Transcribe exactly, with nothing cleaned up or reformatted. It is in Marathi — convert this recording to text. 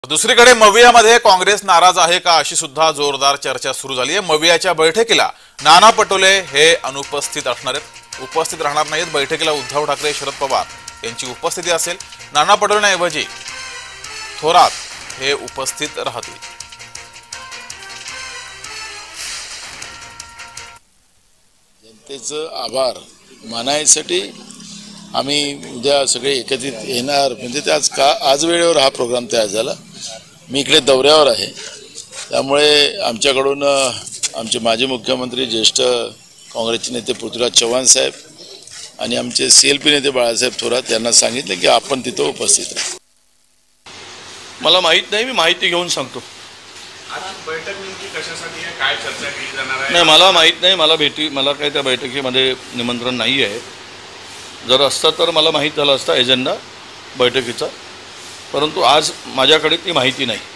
दुसरीकडे मवियामध्ये काँग्रेस नाराज आहे का अशी सुद्धा जोरदार चर्चा सुरू झाली आहे। मवियाच्या बैठकीला नाना पटोले हे अनुपस्थित असणार आहेत, उपस्थित राहणार नाहीत। बैठकीला उद्धव ठाकरे, शरद पवार यांची उपस्थिती असेल। नाना पटोलेंऐवजी थोरात हे उपस्थित राहतील। जनतेचं आभार मानायसाठी आम्ही उद्या सगळे एकत्रित येणार, म्हणजे ते आज का आज वेळेवर हा प्रोग्राम तयार झाला। मी इकडे दौऱ्यावर आहे, त्यामुळे आमच्याकडून आमचे माजी मुख्यमंत्री ज्येष्ठ काँग्रेसचे नेते पृथ्वीराज चव्हाण साहेब आणि आमचे सी एल पी नेते बाळासाहेब थोरात यांना सांगितले की आपण तिथं उपस्थित राहू। मला माहीत नाही, मी माहिती घेऊन सांगतो। बैठक नेमकी कशासाठी आहे, काय चर्चा केली जाणार आहे? नाही, मला माहीत नाही। मला भेटी मला काही त्या बैठकीमध्ये निमंत्रण नाही आहे। जर असतं तर मला माहीत झालं असता एजेंडा बैठकीचा, परंतु आज माझ्याकडे ती माहिती नाही।